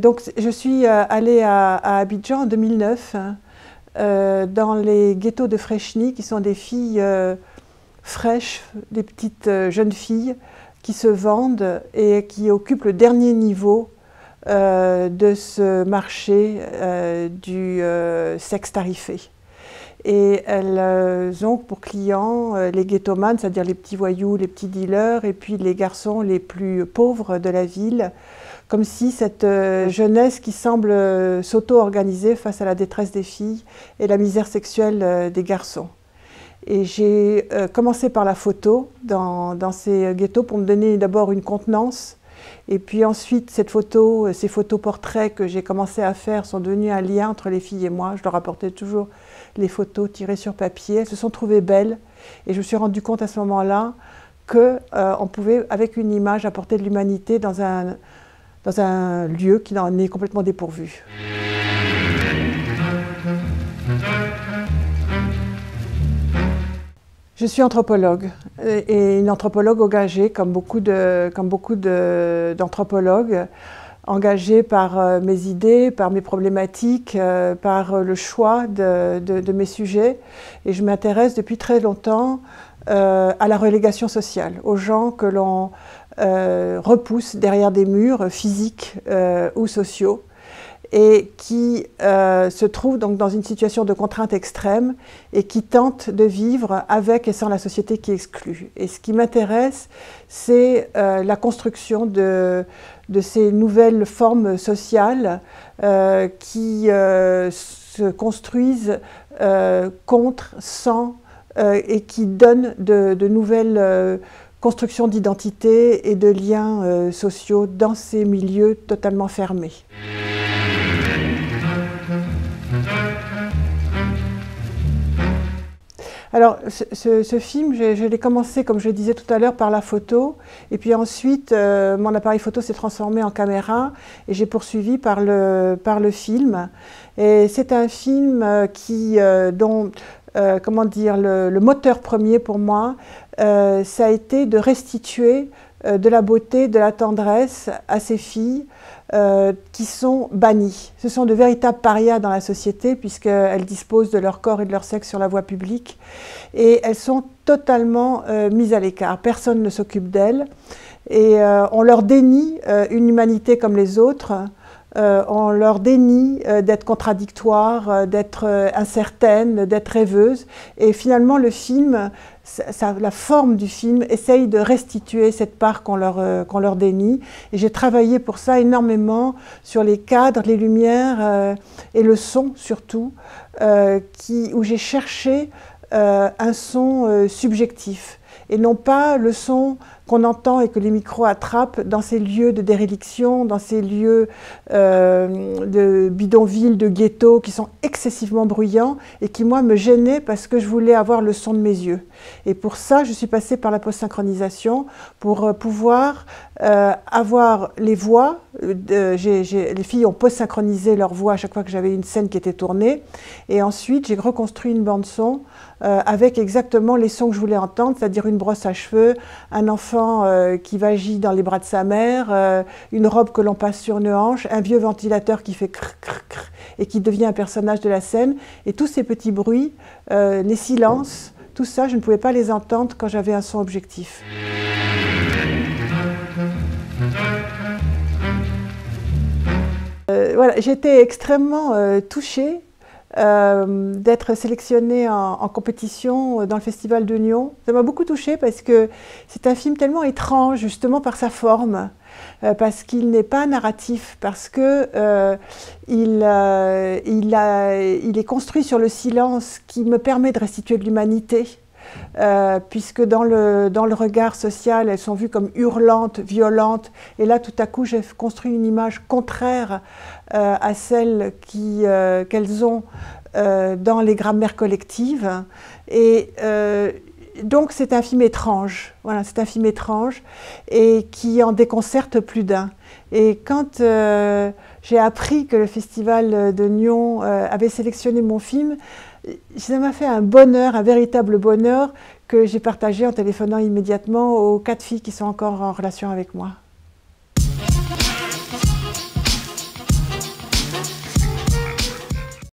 Donc je suis allée à Abidjan en 2009, dans les ghettos de Fréchny, qui sont des filles fraîches, des petites jeunes filles qui se vendent et qui occupent le dernier niveau de ce marché du sexe tarifé. Et elles ont pour clients les ghettomanes, c'est-à-dire les petits voyous, les petits dealers, et puis les garçons les plus pauvres de la ville, comme si cette jeunesse qui semble s'auto-organiser face à la détresse des filles et la misère sexuelle des garçons. Et j'ai commencé par la photo dans ces ghettos pour me donner d'abord une contenance. Et puis ensuite, ces photos portraits que j'ai commencé à faire sont devenus un lien entre les filles et moi. Je leur apportais toujours les photos tirées sur papier. Elles se sont trouvées belles. Et je me suis rendu compte à ce moment-là qu'on pouvait, avec une image, apporter de l'humanité dans un lieu qui en est complètement dépourvu. Je suis anthropologue et une anthropologue engagée, comme beaucoup d'anthropologues, engagée par mes idées, par mes problématiques, par le choix de mes sujets. Et je m'intéresse depuis très longtemps à la relégation sociale, aux gens que l'on repousse derrière des murs physiques ou sociaux, et qui se trouvent donc dans une situation de contrainte extrême et qui tentent de vivre avec et sans la société qui exclut. Et ce qui m'intéresse, c'est la construction de ces nouvelles formes sociales qui se construisent contre, sans, et qui donnent de nouvelles constructions d'identité et de liens sociaux dans ces milieux totalement fermés. Alors, ce film, je l'ai commencé, comme je le disais tout à l'heure, par la photo. Et puis ensuite, mon appareil photo s'est transformé en caméra et j'ai poursuivi par le film. Et c'est un film dont le moteur premier pour moi, ça a été de restituer de la beauté, de la tendresse à ces filles qui sont bannies. Ce sont de véritables parias dans la société puisqu'elles disposent de leur corps et de leur sexe sur la voie publique et elles sont totalement mises à l'écart. Personne ne s'occupe d'elles et on leur dénie une humanité comme les autres. On leur dénie d'être contradictoires, d'être incertaines, d'être rêveuses. Et finalement, le film, la forme du film, essaye de restituer cette part qu'on leur dénie. Et j'ai travaillé pour ça énormément sur les cadres, les lumières et le son surtout, où j'ai cherché un son subjectif et non pas le son qu'on entend et que les micros attrapent dans ces lieux de déréliction, dans ces lieux de bidonvilles, de ghettos qui sont excessivement bruyants et qui, moi, me gênaient parce que je voulais avoir le son de mes yeux. Et pour ça, je suis passée par la post-synchronisation pour pouvoir avoir les voix. Les filles ont post-synchronisé leur voix à chaque fois que j'avais une scène qui était tournée. Et ensuite, j'ai reconstruit une bande-son avec exactement les sons que je voulais entendre, c'est-à-dire une brosse à cheveux, un enfant qui vagit dans les bras de sa mère, une robe que l'on passe sur une hanche, un vieux ventilateur qui fait crrr, crrr, crrr, et qui devient un personnage de la scène. Et tous ces petits bruits, les silences, tout ça, je ne pouvais pas les entendre quand j'avais un son objectif. Voilà, j'étais extrêmement touchée d'être sélectionnée en compétition dans le Festival de Nyon. Ça m'a beaucoup touchée parce que c'est un film tellement étrange, justement par sa forme, parce qu'il n'est pas narratif, parce que il est construit sur le silence qui me permet de restituer de l'humanité. Puisque dans le regard social, elles sont vues comme hurlantes, violentes, et là tout à coup j'ai construit une image contraire à celle qu'elles ont dans les grammaires collectives. Et donc c'est un film étrange, voilà, c'est un film étrange et qui en déconcerte plus d'un. Et quand j'ai appris que le Festival de Nyon avait sélectionné mon film, ça m'a fait un bonheur, un véritable bonheur que j'ai partagé en téléphonant immédiatement aux 4 filles qui sont encore en relation avec moi.